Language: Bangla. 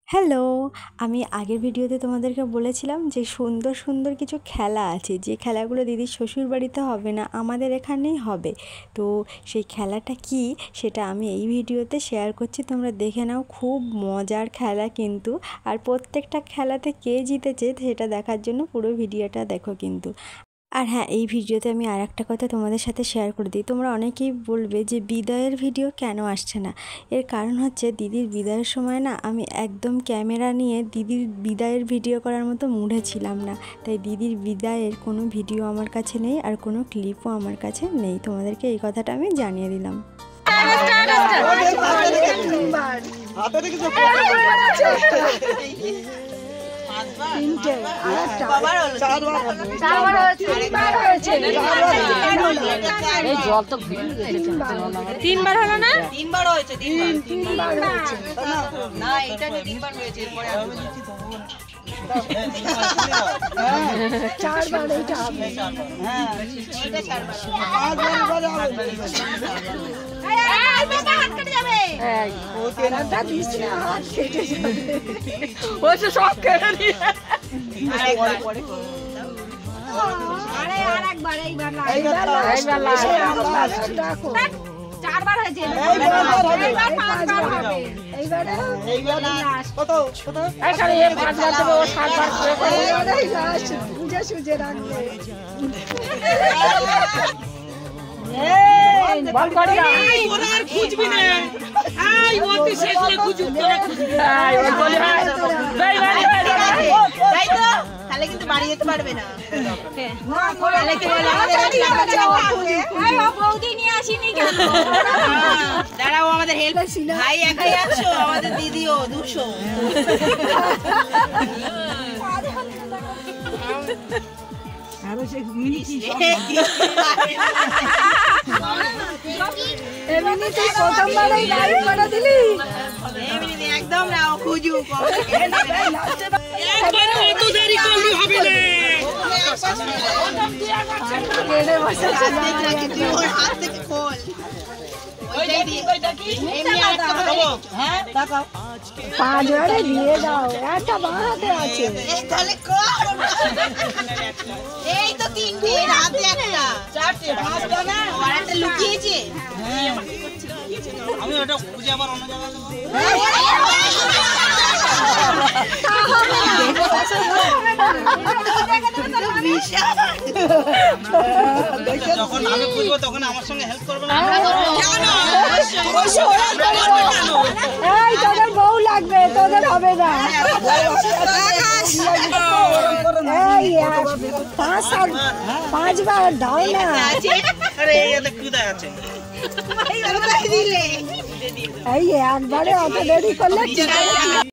হ্যালো, আমি আগের ভিডিওতে তোমাদেরকে বলেছিলাম যে সুন্দর সুন্দর কিছু খেলা আছে, যে খেলাগুলো দিদির শ্বশুর বাড়িতে হবে না, আমাদের এখানেই হবে। তো সেই খেলাটা কি সেটা আমি এই ভিডিওতে শেয়ার করছি, তোমরা দেখে নাও। খুব মজার খেলা কিন্তু, আর প্রত্যেকটা খেলাতে কে জিতেছে সেটা দেখার জন্য পুরো ভিডিওটা দেখো কিন্তু। আর হ্যাঁ, এই ভিডিওতে আমি আর একটা কথা তোমাদের সাথে শেয়ার করে দিই। তোমরা অনেকেই বলবে যে বিদায়ের ভিডিও কেন আসছে না। এর কারণ হচ্ছে দিদির বিদায়ের সময় না আমি একদম ক্যামেরা নিয়ে দিদির বিদায়ের ভিডিও করার মতো মুডে ছিলাম না। তাই দিদির বিদায়ের কোনো ভিডিও আমার কাছে নেই, আর কোনো ক্লিপও আমার কাছে নেই। তোমাদেরকে এই কথাটা আমি জানিয়ে দিলাম। তিনবার হলো না? তিনবার হয়েছে, না এটা যে তিনবার হয়েছে, এরপরে চারবার এটা হবে। হ্যাঁ এটা চারবার। তাহলে কিন্তু বাড়ি যেতে পারবে না। দাঁড়াও, আমাদের হেল্প ভাই একাই আছো, আমাদের দিদিও 200। একদম না খুঁজু পাঁচবারে দিয়ে দাও, একটা বাঁহাতে আছে। এই তো তিনটে, হাতে একটা, চারটে, পাঁচটা না, আর একটা লুকিয়েছে। আমি ওটা খুঁজে আবার অন্য জায়গায় যখন আমি খুঁজবো তখন আমার সঙ্গে হেল্প করবে না? এই তোদের বউ লাগবে, তোদের হবে না। এই 5বার দাও না। এই একবারে অত দেরি করলে